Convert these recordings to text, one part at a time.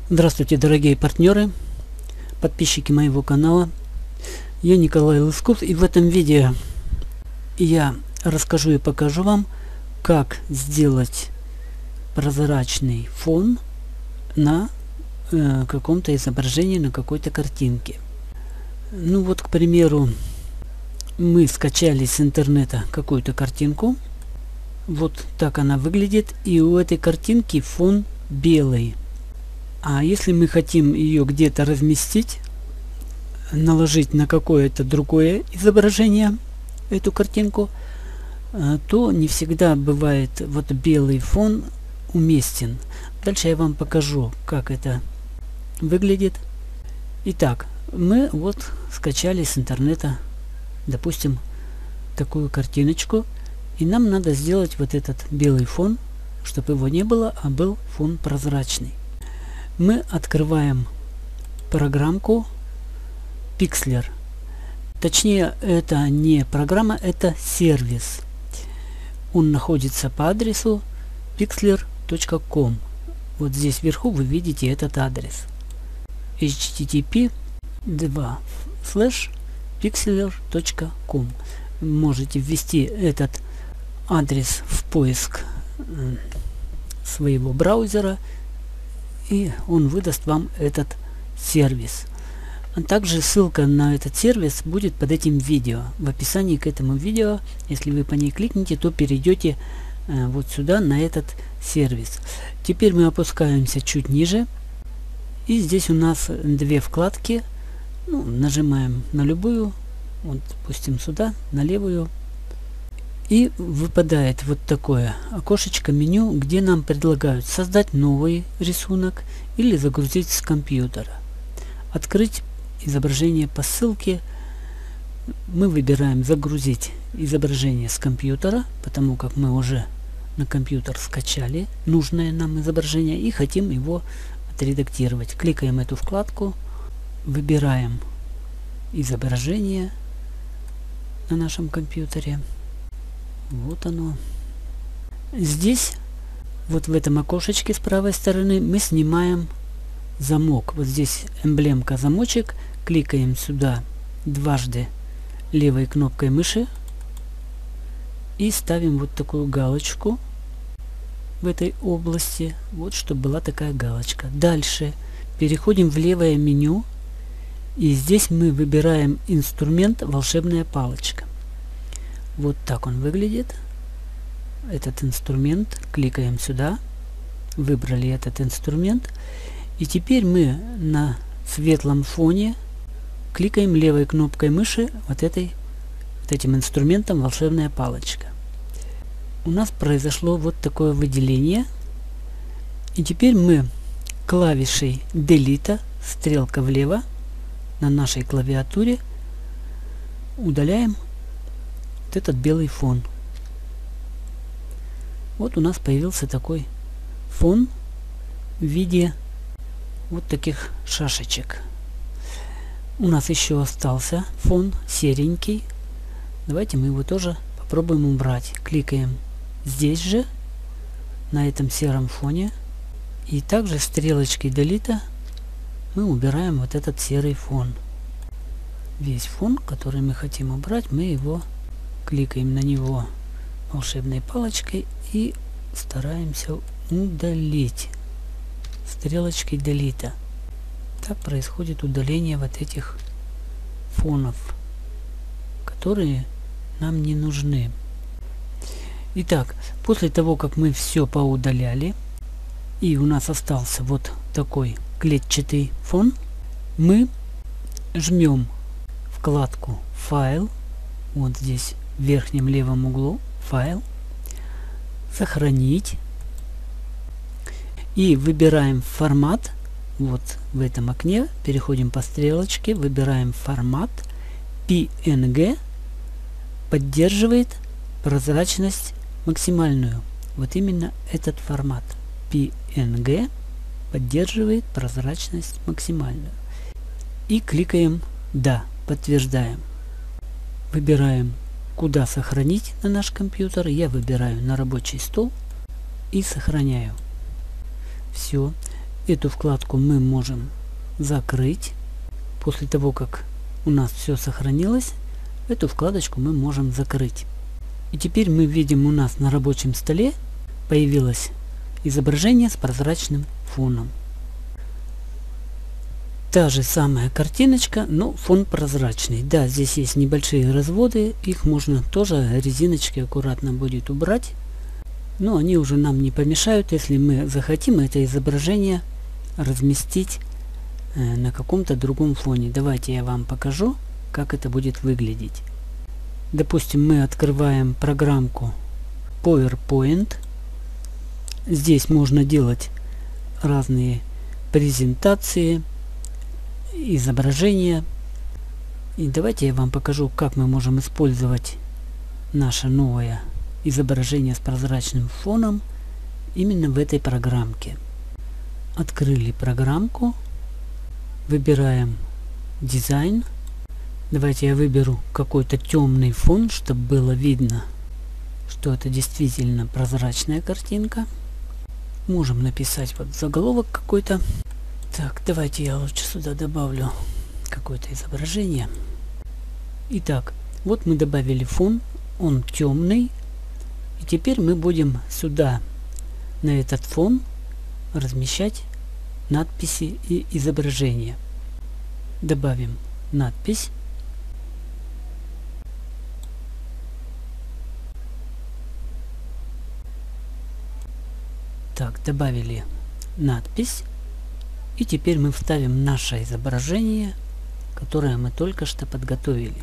Здравствуйте, дорогие партнеры, подписчики моего канала. Я Николай Лысков, и в этом видео я расскажу и покажу вам, как сделать прозрачный фон на каком-то изображении, на какой-то картинке. Ну вот, к примеру, мы скачали с интернета какую-то картинку. Вот так она выглядит, и у этой картинки фон белый. А если мы хотим ее где-то разместить, наложить на какое-то другое изображение эту картинку, то не всегда бывает вот белый фон уместен. Дальше я вам покажу, как это выглядит. Итак, мы вот скачали с интернета, допустим, такую картиночку, и нам надо сделать вот этот белый фон, чтобы его не было, а был фон прозрачный. Мы открываем программку Pixlr. Точнее, это не программа, это сервис. Он находится по адресу pixlr.com. Вот здесь вверху вы видите этот адрес. http://pixlr.com. Можете ввести этот адрес в поиск своего браузера, и он выдаст вам этот сервис. А также ссылка на этот сервис будет под этим видео. В описании к этому видео, если вы по ней кликните, то перейдете вот сюда, на этот сервис. Теперь мы опускаемся чуть ниже, и здесь у нас две вкладки. Нажимаем на любую, вот, допустим, сюда, на левую. И выпадает вот такое окошечко меню, где нам предлагают создать новый рисунок или загрузить с компьютера. Открыть изображение по ссылке. Мы выбираем загрузить изображение с компьютера, потому как мы уже на компьютер скачали нужное нам изображение и хотим его отредактировать. Кликаем эту вкладку, выбираем изображение на нашем компьютере. Вот оно. Здесь, вот в этом окошечке с правой стороны, мы снимаем замок. Вот здесь эмблемка замочек. Кликаем сюда дважды левой кнопкой мыши и ставим вот такую галочку в этой области. Вот, чтобы была такая галочка. Дальше переходим в левое меню, и здесь мы выбираем инструмент «Волшебная палочка». Вот так он выглядит, этот инструмент. Кликаем сюда, выбрали этот инструмент, и теперь мы на светлом фоне кликаем левой кнопкой мыши вот этим инструментом «Волшебная палочка». У нас произошло вот такое выделение, и теперь мы клавишей Delete, стрелка влево, на нашей клавиатуре удаляем этот белый фон. Вот у нас появился такой фон в виде вот таких шашечек. У нас еще остался фон серенький. Давайте мы его тоже попробуем убрать. Кликаем здесь же, на этом сером фоне, и также стрелочкой Delete мы убираем вот этот серый фон. Весь фон, который мы хотим убрать, мы его кликаем на него волшебной палочкой и стараемся удалить стрелочкой Delete. Так происходит удаление вот этих фонов, которые нам не нужны. Итак, после того, как мы все поудаляли, и у нас остался вот такой клетчатый фон, мы жмем вкладку «Файл», вот здесь в верхнем левом углу, «Файл», «Сохранить», и выбираем формат. Вот в этом окне переходим по стрелочке, выбираем формат. PNG поддерживает прозрачность максимальную. Вот именно этот формат PNG поддерживает прозрачность максимальную. И кликаем «Да», подтверждаем. Выбираем, куда сохранить на наш компьютер. Я выбираю на рабочий стол и сохраняю. Все. Эту вкладку мы можем закрыть. После того, как у нас все сохранилось, эту вкладочку мы можем закрыть. И теперь мы видим, у нас на рабочем столе появилось изображение с прозрачным фоном. Та же самая картиночка, но фон прозрачный. Да, здесь есть небольшие разводы, их можно тоже резиночкой аккуратно будет убрать. Но они уже нам не помешают, если мы захотим это изображение разместить на каком-то другом фоне. Давайте я вам покажу, как это будет выглядеть. Допустим, мы открываем программку PowerPoint. Здесь можно делать разные презентации, изображения. И давайте я вам покажу, как мы можем использовать наше новое изображение с прозрачным фоном именно в этой программке. Открыли программку, выбираем дизайн. Давайте я выберу какой-то темный фон, чтобы было видно, что это действительно прозрачная картинка. Можем написать вот заголовок какой-то. Так, давайте я лучше сюда добавлю какое-то изображение. Итак, вот мы добавили фон, он темный. И теперь мы будем сюда, на этот фон, размещать надписи и изображения. Добавим надпись. Так, добавили надпись. И теперь мы вставим наше изображение, которое мы только что подготовили.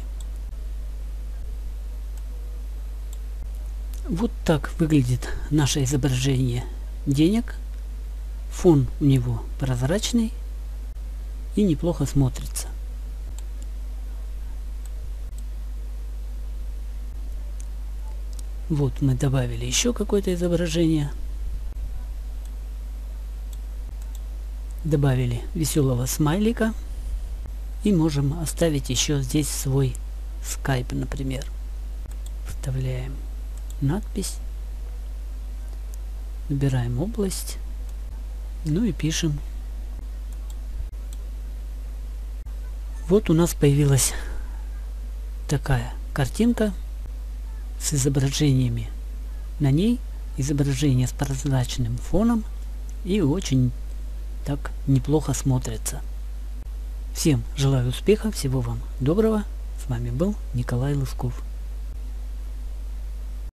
Вот так выглядит наше изображение денег. Фон у него прозрачный и неплохо смотрится. Вот мы добавили еще какое-то изображение. Добавили веселого смайлика. И можем оставить еще здесь свой скайп, например. Вставляем надпись. Выбираем область. Ну и пишем. Вот у нас появилась такая картинка с изображениями. На ней изображение с прозрачным фоном и очень так неплохо смотрится. Всем желаю успеха, всего вам доброго. С вами был Николай Лысков.